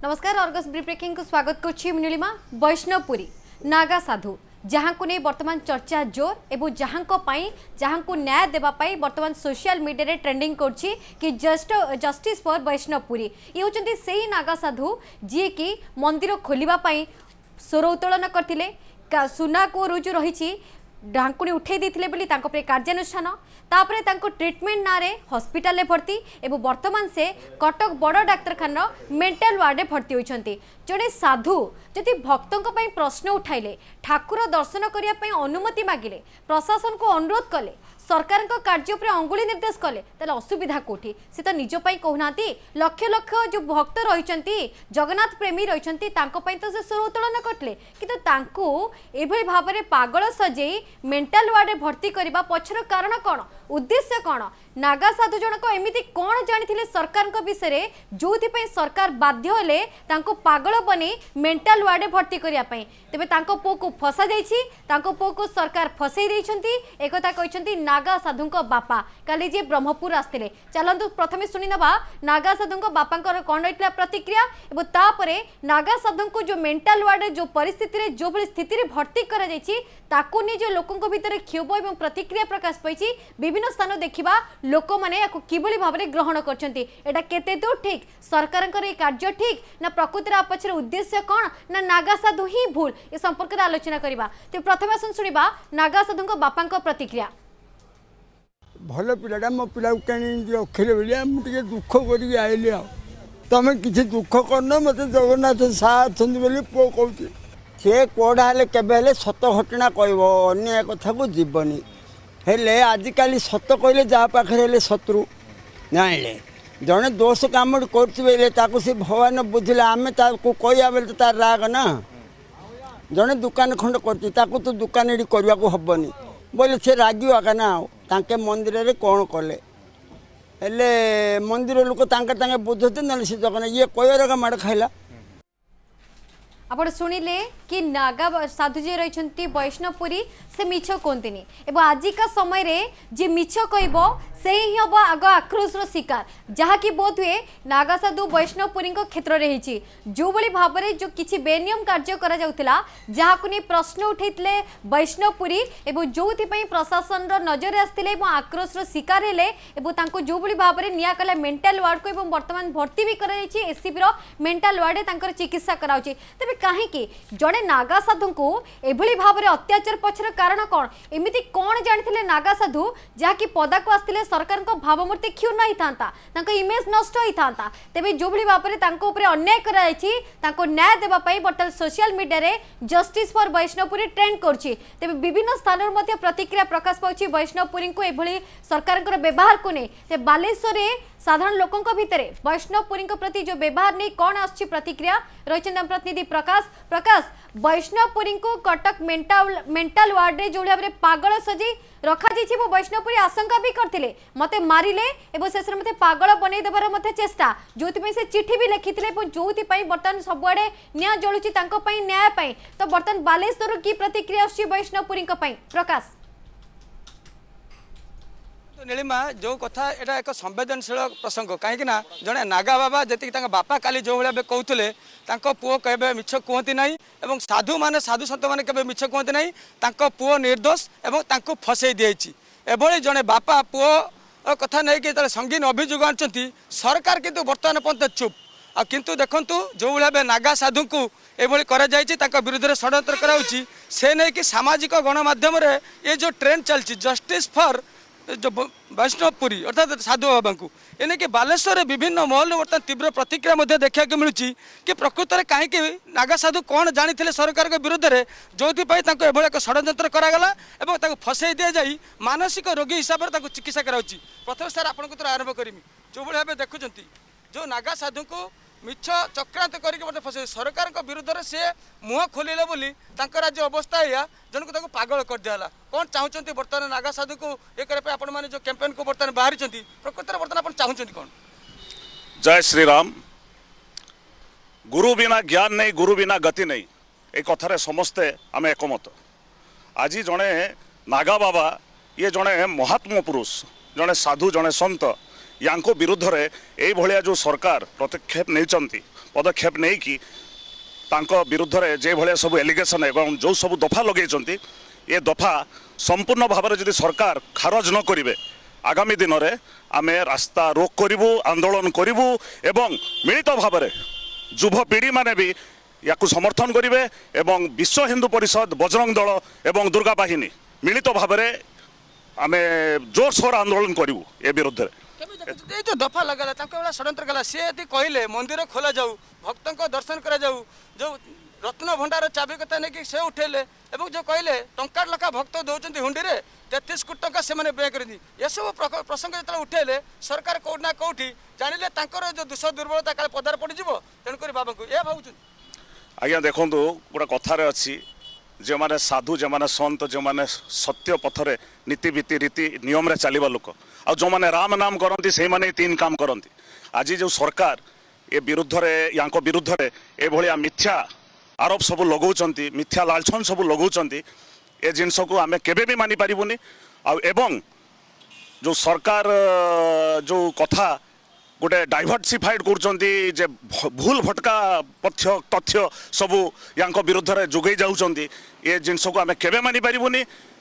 नमस्कार Argus breaking को स्वागत करछि नीलिमा। वैष्णवपुरी नागा साधु जहां को नहीं वर्तमान चर्चा जोर एवं जहां को न्याय देवा पाई वर्तमान सोशल मीडिया रे ट्रेंडिंग करछि कि जस्टिस फॉर वैष्णवपुरी। ये होचंती सेही नागा साधु जी की मंदिर खोलिबा पाई स्वर उत्तोलन करथिले। सुना को रुजु रही ढांकुणी उठे देथिले बोली तांको पे कार्यानुष्ठान तापरे तांको ट्रीटमेंट नारे हॉस्पिटल भर्ती एवं वर्तमान से कटक बड़ डाक्तरखाना मेंटल वार्ड भर्ती होइछंती। जड़े साधु जदि भक्तों प्रश्न उठाइले ठाकुर दर्शन करने अनुमति मागिले प्रशासन को अनुरोध कले सरकार कार्य पर अंगुली निर्देश कले ताले असुविधा कोठी से तो निजपाई कहूना लक्ष लक्ष जो भक्त रही जगन्नाथ प्रेमी रही तो से स्वर उत्तोलन करते कि भाव में पागल सजे मेंटल वार्ड भर्ती करने पछर कारण कौन उद्देश्य कौन नागा साधु जनक एमती कौन जानी सरकार विषय जो सरकार बाध्य हेले पागल बने मेंटल वार्ड भर्ती करने तेज पु को फसा पु को सरकार फसई एक कहते नागा साधु बापा काली जी ब्रह्मपुर आसते चलतु प्रथम शुणी ना नागा साधु बापा कौन रही प्रतिक्रिया और तापर नागा साधु को जो मेंटल वार्ड जो परिस्थिति जो भाई स्थिति भर्ती कर जो लोकों भितर क्षोभ और प्रतिक्रिया प्रकाश पाई विभिन्न स्थान देखा लोक मैंने किभली भाव में ग्रहण करते दूर ठीक सरकार कार्य ठीक ना प्रकृतिर पक्षर उद्देश्य कौन ना नागा साधु ही भूल ए संपर्क में आलोचना करवा। तो प्रथम शुणा नागा साधु बापा प्रतिक्रिया। भल पिलाटा मो पिला रखिले बोलिए मुझे दुख कर तुम किसी दुख करना मत जगन्नाथ साथ पु कौन सी कड़ा के सत घटना कह अन्य कथा को जीवनी हेले आजिकल सत कहले जहाँ पाखे शत्रु जाइले जड़े दोष कम कर सी भगवान बुझे आम कह बेले तार राग ना जड़े दुकान खंड कर तो दुकान करने को हेनी बोले सी रागिवा का ना तांके मंदिर रे कौन कले हेले मंदिर लोक तांके बुझते ना से जगन्नाथ ये कह माड़ खाइला। आप शुणिले कि नागा साधु जी रही वैष्णवपुरी से मिछ कहते एवं आजिका समय रे जे मिछ कह से ही हम आग आक्रोश शिकार जहाँकि बोध हुए नागा साधु वैष्णवपुरी क्षेत्र में जो भाई भाव में जो किसी बेनियम कार्य करा जहाँ को नहीं प्रश्न उठे वैष्णवपुरी एवं जो प्रशासन नजर आसते आक्रोश शिकार हेले जो भाई भाव में निया कला मेंटल वार्ड को वर्तमान भर्ती भी एससीबी मेंटल वार्ड चिकित्सा कराऊँ तेज कहीं जड़े नागा साधु को एभली भाव में अत्याचार पछर कारण कौन एमती कौन जानी नागा साधु जहाँकि पदा को आसते सरकार भावमूर्ति क्षुण्ण होता इमेज नष्ट होता तेज जो भाव में अन्याय कर न्याय देवाई बर्तमान सोशल मीडिया रे जस्टिस फॉर वैष्णवपुरी ट्रेंड कर विभिन्न स्थान प्रतिक्रिया प्रकाश पाई वैष्णवपुरी को एभली सरकार व्यवहार को नहीं बालेश्वर साधारण लोकों भितर वैष्णवपुरी प्रति जो व्यवहार नहीं कौन आसछि प्रतिक्रिया रही प्रतिनिधि प्रकाश वैष्णवपुरी को कटक मेंटल वार्ड रे जो भाव में पागल सजी रखा वैष्णवपुरी आशंका भी करते मते मारिले एवं शेष मत पागल बनई देवार चेष्टा जो से चिठी भी लिखी जो बर्तमान सबुआड़े निया जलुची न्याय तो बर्तमान बालेश्वर की प्रतिक्रिया आसछि वैष्णवपुरी प्रकाश। नीलिमा जो कथा एटा एक संवेदनशील प्रसंग कहीं जड़े नागा बाबा जी बापा काली जो भाई कहते पुओ कहे मिछ कहती ना और साधु माने साधु सत मैंने कभी मिछ कहती ना पुओ निर्दोष और फसई दिखाई एभली जड़े बापा पुओ कथा नहीं कि संगीन अभियोग आनी सरकार किंतु बर्तमान पर्यंत चुप आ किंतु देखंतु जो भाई नागा साधु को एभली विरुद्ध में षड्यंत्र कराउछि से नहीं कि सामाजिक गणमाध्यम ये जो ट्रेंड चलती जस्टिस फॉर जो वैष्णवपुरी अर्थात साधु बाबा को एने कि बालेश्वर विभिन्न महल में बर्तमान तीव्र प्रतिक्रिया देखा मिलूँ कि प्रकृत में कहीं नागा साधु कौन जानी सरकार के विरुद्ध में जो एक षड्यंत्र करागला और फसई दि जाए मानसिक रोगी हिसाब से चिकित्सा कराऊँगी। प्रथम सर आपको आरंभ करमी जो भाई देखुं जो नागा साधु को मिछ चक्रांत करके फस सरकार विरुद्ध में सी मुह खोलिले बोली आज अवस्था या जनक पागल कर दिया कौन चाहते बर्तमान नागा साधु को ये करने आपण मैंने जो कैंपेन को बर्तमान बाहरी प्रकृत में बर्तमान चाहते कौन। जय श्री राम। गुरु बिना ज्ञान नहीं गुरु बिना गति नहीं एक कथार समस्ते आम एकमत। आज जड़े नागा बाबा ये जड़े महात्मा पुरुष जड़े साधु जड़े संत या विरुद्ध में यह जो सरकार पदक्षेप नहीं पदक्षेप नहीं कि तांको विरुद्ध रे जे भले सब एलिगेशन एवं जो सब दफा लगे ये दफा संपूर्ण भाव में जदि सरकार खारज न करेंगे आगामी दिन में आम रास्ता रोक करूँ आंदोलन करूँ एवं मिलित भाव में युव पीढ़ी माने भी या समर्थन करेंगे एवं विश्व हिंदू परिषद बजरंग दल एवं दुर्गा बाहिनी मिलित भाव में आम जोरसोर आंदोलन करूँ ए विरुद्ध ये जो दफा लगा षड्यंत्र कला सी यदि कहले मंदिर खोल जाऊ भक्तों को दर्शन करा जाऊ जो रत्न भंडार चाबी कथा नहीं से उठेले एवं जो कहले टंका लखा भक्त दौरान हुंडी में 33 कोटी टंका से बेय कर ये सब प्रसंग जो उठेले सरकार कौटना कौटी जानिले जो दुष दुर्बलता काले पदार पड़ जाव तेणुक बाबा को यह भाव आज्ञा देखूँ गोटे कथार अच्छी जो मैंने साधु जो मैंने संत जो मैंने सत्य पथरे नीतिभीति रीति नियम रे चलवा लोक आ जो मैंने राम नाम करती से मैंने 3 काम करती आज जो सरकार ए विरुद्ध या विरुद्ध ए भाया मिथ्या आरोप सब लगाउछंती मिथ्या लालछन सब लगाउछंती ए जिनस को आम केबे भी मानि पारिबुनी एवं जो सरकार जो कथा गोटे डाइभर्सिफाइड करछंती जे भूल भटका तथ्य सबू या विरुद्ध रे जोगई जाउछंती ए जिनस को आम केबे मानि पारिबुनी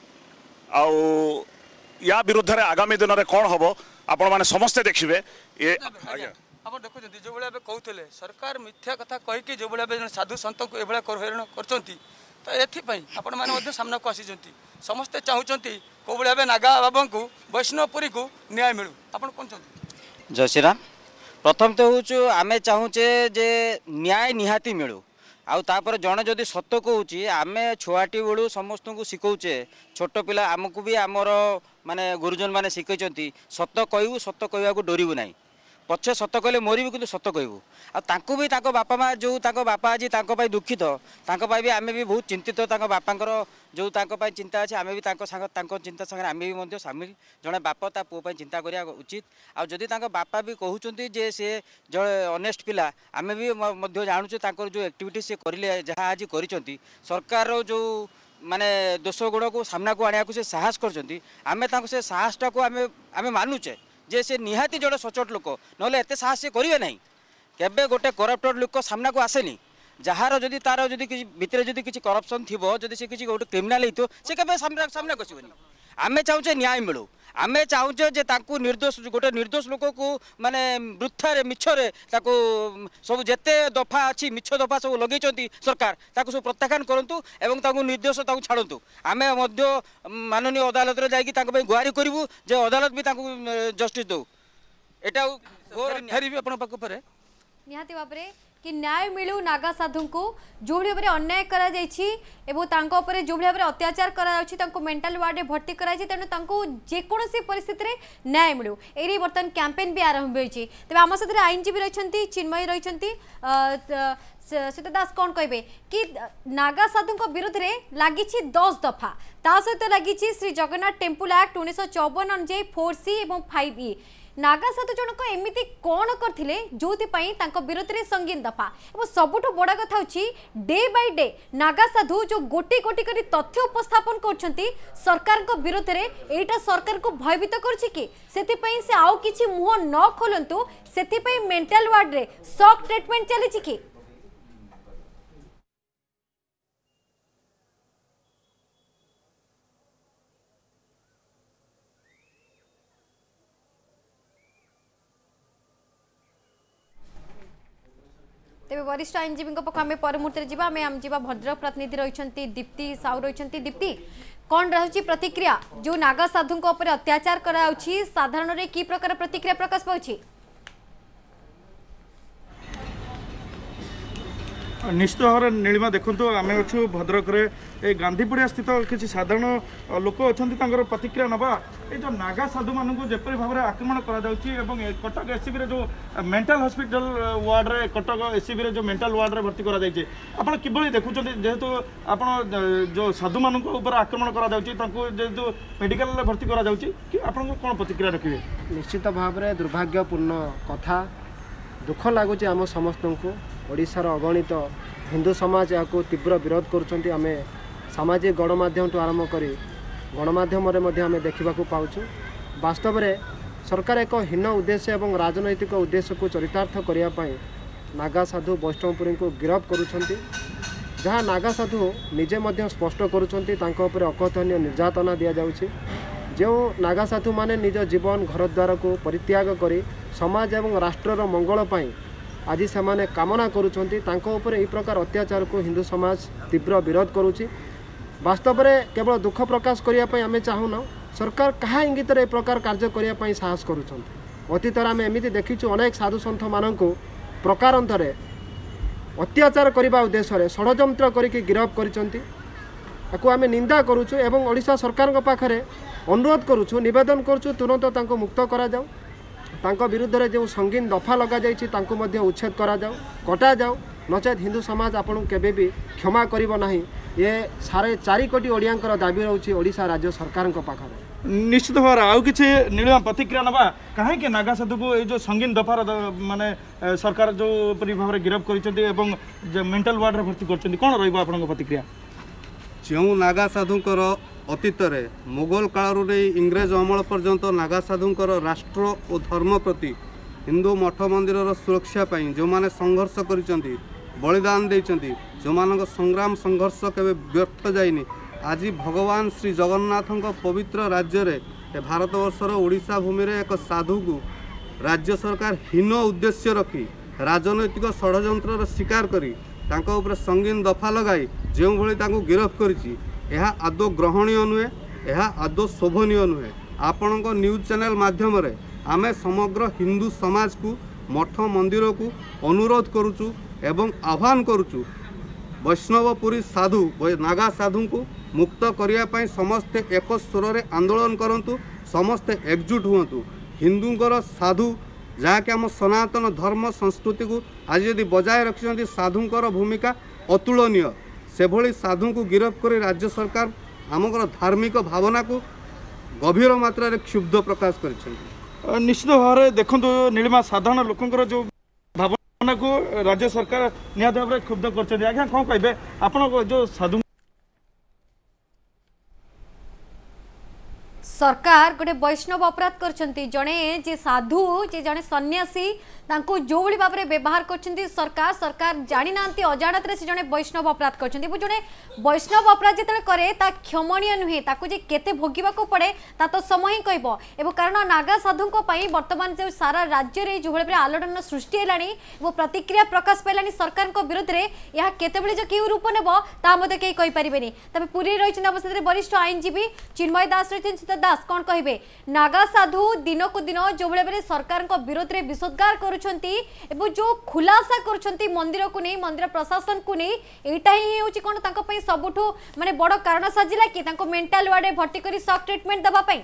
या विरुद्ध रे आगामी दिन में कौन हम आपण मैंने समस्ते देखिए ये आप देखुं जो भाई कहते सरकार मिथ्या कथा कहीकि जो भाई साधु सत को यह हईराण कर मैंने सामना को आसी समस्ते चाहते कौ भाई नागा बाबा को वैष्णवपुरी को न्याय मिलू आप कौन चाहते जय श्री राम प्रथम तो हूँ आम चाहूचे जे न्याय निहाती मिलू आउे जड़े जदि सत कहूँ आम छुआटी बेलू समस्त को शिखौचे छोट पिला आमको भी आमर माने गुरुजन मैंने शिखई सत कहू सत कहू डरबू ना पछे सत कहले मरबू कि सत कहू आकु भी बापा माँ जो बापा आज दुखित भी आम भी बहुत चिंतित बापांर जो चिंता अच्छे आम भी चिंता सागर आम भी सामिल जड़े बाप ता पुओ चिंता करा उचित आदि बापा भी कहते जे सी जो अनेस्ट पिला आम भी जानूँ जो एक्टिविटी से करें जहाँ आज कर सरकार जो माने दोष गुण को सामना को आने से साहस कर से साहसटा को आम मानुचे जे से निहाती जोड़े सचोट लोक ना एत साहस से करेंगे ना केबे गोटे करप्टेड लोक सामना को आसेनी जार जदि तार जदि भितर जदि किसी करप्शन थी जदि से किसी गोटे क्रिमिनाल होतो से केबे सामना कसिबनी आमे चाहूचे न्याय मिलू आमे चाहूचे जे ताकू निर्दोष गोटे निर्दोष लोक को माने वृथारे मिछरे ताकू सब जेते दफा अच्छी मिछ दफा सब लगे सरकार ताकू सब प्रत्याख्यान करंतु एवं ताकू निर्दोष ताकू छाड़ंतु आमे मध्य माननीय अदालत रे जाई ताकू गुहारी करिवु जे अदालत भी ताकू जस्टिस दो एटा फेरी भी अपन पाक परे निहाती भाबरे कि न्याय मिलू नागा साधु को जो भाव में अन्याय करा जो भाव में अत्याचार करा मेंटल वार्ड में भर्ती कराई तेणु जेकोसी परिस्थिति में न्याय मिलू ये बर्तमान कैंपेन भी आरंभ होती तेज आम साथ आईनजीवी रही चिन्मयी रही सीता दास कौन कहे कि नागा साधु विरुद्ध में लगी 10 दफा ता सहित लगी श्री जगन्नाथ टेम्पल एक्ट 1954 अनुजाई 4C और 5E नागा साधु जनक एमती कौन करथिले जोथिपाई तांको विरोध रे संगीन दफा और सबुठ बड़ा कथा होची day by day Naga sadhu जो गोटी गोटी करी तथ्य उपस्थापन करछंती सरकार को विरोध रे एटा सरकार को भयभीत करछि कि सेथिपाई से आउ किछि मुह न खोलंतु सेथिपाई मेंटल वार्ड रे शॉक ट्रीटमेंट चली छि कि तेज वरिष्ठ आईनजीवी पक्ष आम पर मुहूर्त जावा भद्रक प्रतिनिधि रही दीप्ति साहू रही दीप्ति कौन रही प्रतिक्रिया जो नागा साधु अत्याचार कराउछि साधारण रे की प्रकार प्रतिक्रिया प्रकाश पाउछि निश्चित भाव में नीलिमा देखु आम अच्छु भद्रक गांधीपड़िया स्थित किसी साधारण लोक अच्छा प्रतिक्रिया नवा ये जो नागा साधु मानक जपरी भाव में आक्रमण कर कटक एससीबी जो मेंटल हॉस्पिटल वार्ड रे कटक एससीबी जो मेंटल वार्ड रे भर्ती कर किभली देखुं जेहेतु आप जो साधु मानक आक्रमण करेतु मेडिकल भर्ती कर कौन प्रतिक्रिया रखिए निश्चित भाव में दुर्भाग्यपूर्ण कथा दुख लगुच आम समस्त को ओडिशार अगणित हिंदू समाज या तीव्र विरोध करुँच आम सामाजिक गणमाध्यम ठूँ आरंभ कर गणमाध्यम आम देखा पाचु वास्तव में सरकार एक हीन उद्देश्य और राजनैतिक उद्देश्य को चरितार्थ करने नागा साधु वैष्णवपुरी को गिरफ्त करुछंती जहाँ नागा साधु निजे मध्य स्पष्ट करुछंती तांको उपरे अकथनीय निर्यातना दिया जाउछि जो नागा साधु माने निज जीवन घर द्वार को परित्याग करी समाज एवं राष्ट्रर मंगल पाई आज से माने कामना करुछंती तांको उपरे एई प्रकार अत्याचार को हिंदू समाज तीव्र विरोध करुछि वास्तव में केवल दुख प्रकाश करने आम चाहून सरकार क्या इंगित ए प्रकार कार्य करने साहस करुँच अतीत आम एमती देखीचु अनेक साधु सन्थ मानक प्रकारांतरे अत्याचार करने उद्देश्य षड्यंत्र करके गिरफ्त कर आम निंदा करुचु एवं ओडिशा सरकार पाखरे अनुरोध करुचु निवेदन करुचु तुरंत तांको मुक्त करा जाऊ तांको विरुद्ध रे जो संगीन दफा लगा जाइछि तांको मध्य उच्छेद करा जाऊ कटा जाऊ नचेत हिंदू समाज आपन केबे भी क्षमा करिबो नाही ये 4.5 कोटी ओडियांकर दाबी रहउछि ओडिशा राज्य सरकार पाखरे निश्चित भाव आउ कि नीलिमा प्रतिक्रिया नवा कहीं नागा साधु को जो संगीन दफार माने सरकार जो भाव में गिरफ्त कर मेंटल वार्ड भर्ती कर कौन रहा प्रतिक्रिया जो नागा साधुंकर अतीत मुगल कालू नहीं इंग्रेज अमल पर्यंत नागा साधुंकर राष्ट्र और धर्म प्रति हिंदू मठ मंदिर सुरक्षा जो माने संघर्ष कर बलिदान देइचंती जो मान संग्राम संघर्ष केवे व्यर्थ जाइनी आज भगवान श्री जगन्नाथ पवित्र राज्य रे भारतवर्षर ओडिशा भूमि रे एक साधु को राज्य सरकार हीन उद्देश्य रखी राजनैतिक षड्यंत्र शिकार करी तांको ऊपर संगीन दफा लगाई जो भली तांको गिरफ्त करिछि एहा आदौ ग्रहणीय नुहे एहा आदौ शोभनीय नुहे आपण न्यूज चैनल माध्यम रे आमे समग्र हिंदू समाज को मठ मंदिर को अनुरोध करुचु एवं आह्वान करुचु वैष्णवपुरी साधु नागा साधु को मुक्त करने समस्ते एक स्वर में आंदोलन करंतु समस्ते एकजुट हुंतु हिंदूंकर साधु जहाँकि आम सनातन धर्म संस्कृति को आज यदि बजाय रखिंट साधुंकर भूमिका अतुलनीय से भली साधु को गिरफ्त कर राज्य सरकार आमकर धार्मिक भावना को गभीर मात्रा रे क्षुब्ध प्रकाश कर निश्चित भाव में देखो नीलिमा साधारण लोकंर जो भावना को राज्य सरकार निहत भाव में क्षुब्ध कर आज्ञा कौन कहे आप जो साधु सरकार गोटे वैष्णव अपराध करछंती जड़े जे साधु जे जड़े सन्यासी तांको जो भली भाव में व्यवहार करछंती सरकार जानी नांती अजाणत रे से जड़े वैष्णव अपराध करछंती जड़े वैष्णव अपराध जेते करे ता क्षमणीय नुहे ताको जे केते भोगिबा को पड़े ता तो समय ही कहबो एवं कारण नागा साधु को पई वर्तमान जो सारा राज्य रे जो भली आलोड़न सृष्टि हेलानी वो प्रतिक्रिया प्रकाश पेलानी सरकार को विरुद्ध रे या केते बळे जो केउ रूप नेबो ता मते केई कहि परिबेनी तबे पूरी रहिछन अवस्था रे वरिष्ठ आईनजीवी चिन्मय दास रहिछन दास कौन कहे नागा साधु दिन को दिन जो भाई सरकार विरोध में विषोद्गार कर जो खुलासा कर मंदिर को नहीं मंदिर प्रशासन को नहीं यहाँ ही हूँ कौन सबुठ माने बड़ कारण साजिला कि मेंटल वार्ड भर्ती कर शॉक ट्रीटमेंट देवाई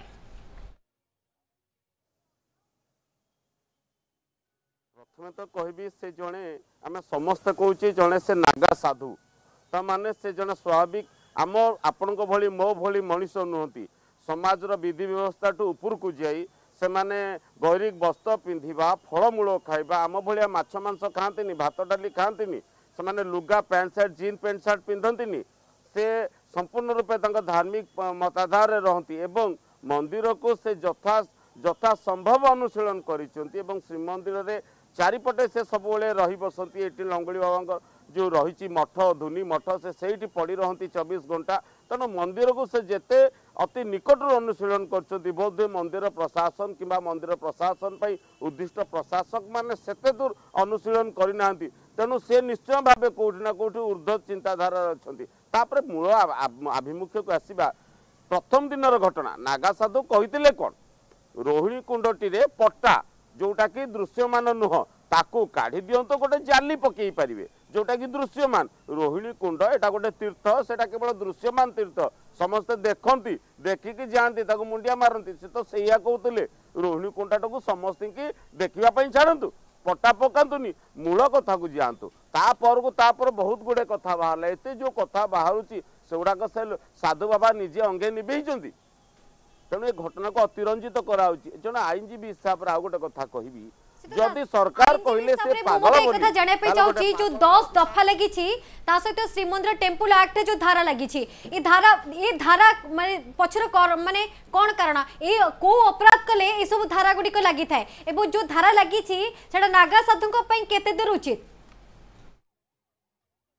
प्रथम तो कहबी से जड़े आम समस्त कहे जड़े से नागा साधु ताने से जड़े स्वाभाविक आम आपण भली मो भली मनीष नुहति समाज विधि व्यवस्था टू ऊपर को जाई से माने गैरिक वस्त्र पिंधिबा फलमूल खाइबा आम भाया माछ मांस खाती भात डाली खाती से माने लुगा pant shirt jean pant shirt पिंधती से संपूर्ण रूपे धार्मिक मताधार रहती एवं मंदिर को से यथा संभव अनुशीलन करिसेंती श्रीमंदिर रे चारिपटे से सब रही बसंती ये लंगड़ी बाबा जो रही मठ धुनी मठ से सही पड़ी रहती 24 घंटा तेणु मंदिर को से जेते अति निकट अनुशीलन कर बोधे मंदिर प्रशासन किंबा मंदिर प्रशासन पर उद्दिष्ट प्रशासक माने सेते दूर अनुशीलन करना तेणु से निश्चय भाव कौटि ना कौटि ऊर्ध्व चिंताधारा अच्छा मूल आभिमुख्य को आसवा प्रथम दिन घटना नागा साधु कहते कौन रोहिणी कुंडटी पट्टा जोटा कि दृश्यमान नुह ताकू काढ़ी दिंतु गोटे जाली पकई पारे जोटा कि दृश्यमान रोहिणी कुंड एटा गोटे तीर्थ सेटा केवल दृश्यमान तीर्थ समस्ते देखती देखिकी जाती मुंडिया मारती से तो सैया कहते रोहिणी कुंडा को समस्त की देखापी छाड़ू पट्टा पकातुनि मूल कथा को जातु तापर बहुत गुड़े कथा बाहर एत जो कथा बाहर से गुड़ाक से साधु बाबा निजे अंगे निभेई तेणु ये घटना को अतिरंजित कराउछि जने आईनजीवी हिसाब रे आ गोटे कथा कहबी जदि सरकार कहले से पागल बोली कथा जाने पे चाहूची जो 10 दफा लगी छी ता सहित श्रीमंदिर टेम्पल एक्ट जो धारा लगी छी ये धारा माने पछर माने कोन कारण ए को अपराध कले ए सब धारा गुडी को लागि थाए एबो जो धारा लगी छी सेटा नागा साधु को पई केते दूर उचित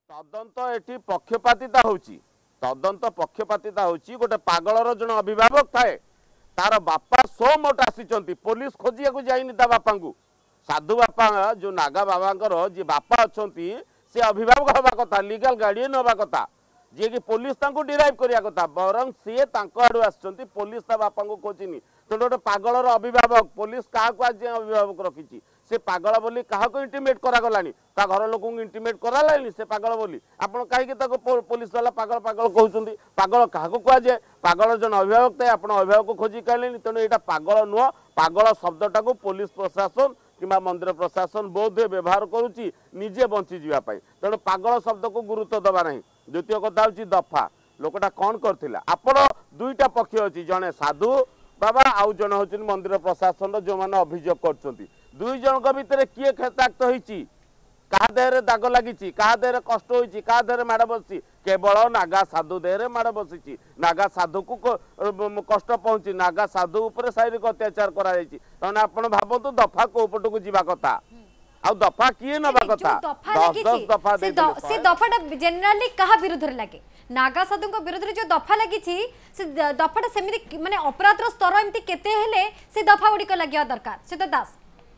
तदंत एटी पक्षपातिता होची तदंत पक्षपातिता होची गोटे पागलर जन अभिभावक थाए तार बापा सो मोट आसी पुलिस खोजिया को जाइनी ता बापा को साधु बापा जो नागा बाबांकर जी बापा अच्छा से अभिभावक हवा कथा लीगल गार्डियन हवा कथा जी कि पुलिस डिराइव करिया कथा बरं सी आड़ू आसुँच पुलिस ता बापा को खोजिनी तेणु गोटे पागलर अभिभावक पुलिस क्या अभिभावक रखी से पागल बोली क्या इंटिमेट करागलानी ता घर लोक इंटिमेट करालानी से पागल बोली आपड़ कहीं पुलिस वाला पागल पागल कहते पागल क्या कहुए पागल जन अभिभावक थे आप अभिभावक खोजी कहले तेणु यहाँ पागल नुह पागल शब्दटा को पुलिस प्रशासन कि मंदिर प्रशासन बोध व्यवहार करुच्ची निजे बंची जावाई तेणु पागल शब्द को गुरुत्व दबा ना द्वितीय कथा हूँ दफा लोकटा कौन करथिला आपण दुईटा पक्ष अच्छी जड़े साधु बाबा आउ जन हूँ मंदिर प्रशासन जो मैंने अभियोग कर दुई जन भितर किए खेताक्त होती क्या देहरे दाग लगी क्या देहरे कष्ट होती क्या देहरे माड़ बसी केवल नागा साधु देहरे माड़ बसी नागा साधु को कष्ट पहुंची नागा साधु उपर शारीरिक अत्याचार कर भावतु दफा को पट को जीवा कथा आ दफा किए नवा कथा 10 दफा से दफाटा जनरली कहा विरुद्ध लगे नागा साधु विरुद्ध जो दफा लगी से दफाटा सेमिति माने अपराध स्तर एमती केते हेले से दफा गुड़िक लगे दरकार से तो दास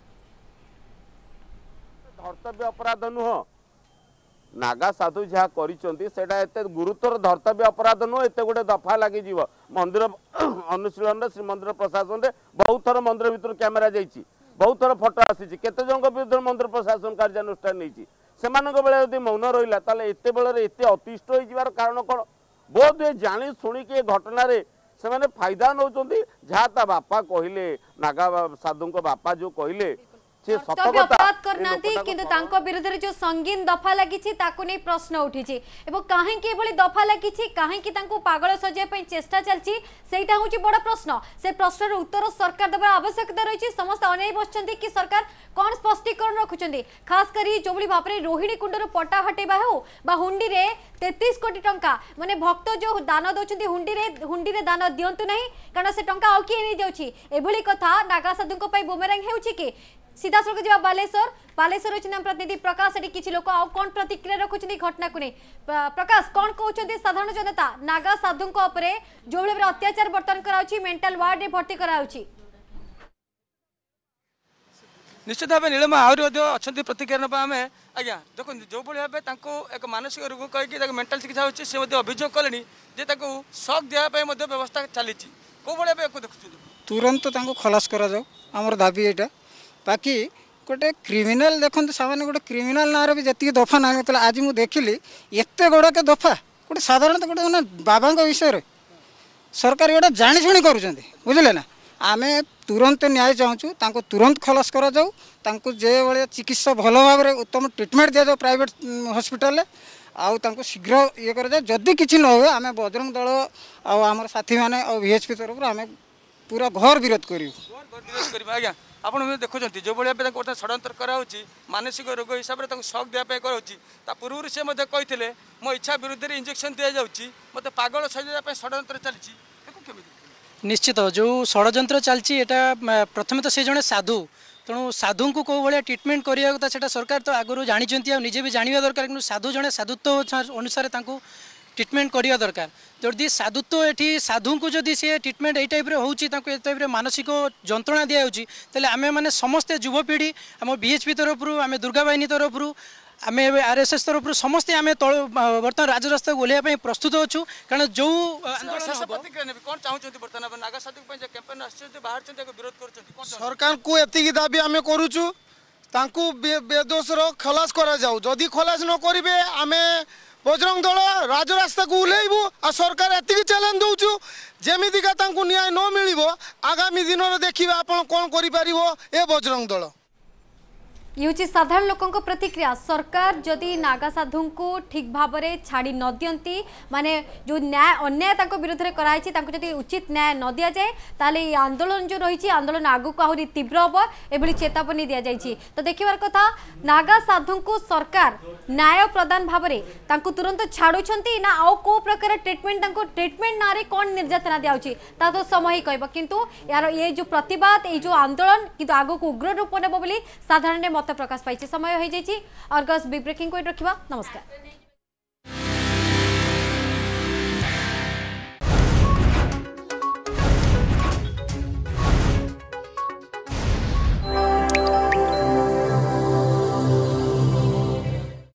धर्तव्य अपराध नुह नागा साधु जहाँ करते गुरुतर धर्तव्य अपराध नुह एत गोटे दफा लगी मंदिर अनुशीलन श्रीमंदिर प्रशासन में बहुत थर मंदिर भीतर कैमेरा जाइए बहुत थर फोटो आसी केते जन विरुद्ध मंदिर प्रशासन कार्यानुष्ठान नहीं बेले मौन रहा एत बेले एत अतिष्ट हो कारण कौन बोध हुए जाणी शुणिकी घटना से फायदा नौ जहाँ बापा कहले नागा साधु बापा जो कहले अपराध करना किंतु विरुद्ध जो संगीन दफा लगी नहीं प्रश्न उठी कहीं दफा लगी कहीं पागल सजाई चेष्टा चलती हूँ बड़ प्रश्न से प्रश्न उत्तर सरकार देवार आवश्यकता रही समस्त अनै बस कि सरकार कौन स्पष्टीकरण रखुच्च खास कर जो भाव में रोहिणी कुंडर पटा हटेबा हो हुंडी 33 कोटी टंका माने भक्त जो दान दौरान हुंडी रे दान दिंतु ना कारण से टंका आउ किए नहीं जाऊँगी कथा नागा साधु बुमेरांग हो सीधा सड़क जा बालेश्वर अच्छे प्रतिनिधि प्रकाश किसी लोक आउ कौन प्रतिक्रिया रखुच्च घटना को नहीं प्रकाश कौन कहते साधारण जनता नागा साधु जो भाव अत्याचार बर्तन कर मेंटल वार्ड में भर्ती कर निश्चित भाव नीलमा आहरी अच्छा प्रतिक्रिया ना आम आज्ञा देखो जो भाव एक मानसिक रोग कहीं मेंटल चिकित्सा होती से अभियोग कले सक देवाई व्यवस्था चली कौ भाई देखुं तुरंत खलास कर दाबी यहाँ बाकी गोटे क्रिमिनाल देखो सामान्य गोटे क्रिमिनाल ना भी जी दफा ना आज मुझे देखिली एत गुड़ाक दफा गोटे साधारण गोटे मैंने बाबा विषय सरकार गोटे जाशुणी कर बुझे ना आम तुरंत न्याय चाहूँ तुरंत खलास कर जो चिकित्सा भल भाव में उत्तम ट्रिटमेंट दि जाओ प्राइवेट हॉस्पिटल आउ शीघ्र ये कर जदि किसी न हुए आम बजरंग दल आम साथी मैंने VHP तरफ आम पूरा घर विरोध करूँ आज्ञा आप देखुं जो भाई षड्यंत्र कराऊँगी मानसिक रोग हिसाब से सक देवाई कर पूर्व से कहते मो इच्छा विरुद्ध इंजेक्शन दि जाऊँगी मत पागल सजाई षड्यंत्र चली निश्चित जो षड्यंत्र चलती प्रथम तो से जड़े साधु तेणु साधु को कौ भाया ट्रिटमेंट करवा से सरकार तो आगुरी जानी निजे भी जानवा दरकार कि साधु जड़े साधुत्व अनुसार ट्रिटमेंट करवा दरकार जदि साधुत्व ये साधु को जदि सी ट्रिटमेंट यही टाइप टाइप मानसिक जंत्रणा दि जाऊँगी आम मैंने समस्ते युवपीढ़ी आम VHP तरफ आम दुर्गा बाहिनी तरफ आम RSS तरफ समस्ते आम बर्तमान राजरास्ता को ओह्लैया प्रस्तुत अच्छु कारण जो सरकार को एति दाबी आम करुचु बेदोषर खलास करा जाऊ जदि खलास न करेंगे आम बजरंग दल राजरास्ता को ओह्लैबू आ सरकार एति चैलेंज दौचु जमीका न्याय न मिल आगामी दिन में देखिए आप कौन कर बजरंग दल ये साधारण लोकों प्रतिक्रिया सरकार जदि नागा साधु को ठीक भाव में छाड़ी न दियंती माने जो न्याय अन्याय विरुद्ध में कराई जदि उचित न्याय न दि जाए ताले आंदोलन जो रही आंदोलन आगू को आहरी तीव्र हम एभली चेतावनी दि जाए तो देखिबार कथा नागा साधु को सरकार न्याय प्रदान भाव में तुरंत छाड़ुंट ना आउ कौ प्रकार ट्रिटमेंट ना कौन निर्यातना दिया ता तो समय ही कह किंतु यार ये जो प्रतिवाद ये जो आंदोलन किंतु आगू को उग्र रूप नेब बोली साधारण प्रकाश पाई समय हो जाइए अर्गस ब्रेकिंग को रखा नमस्कार।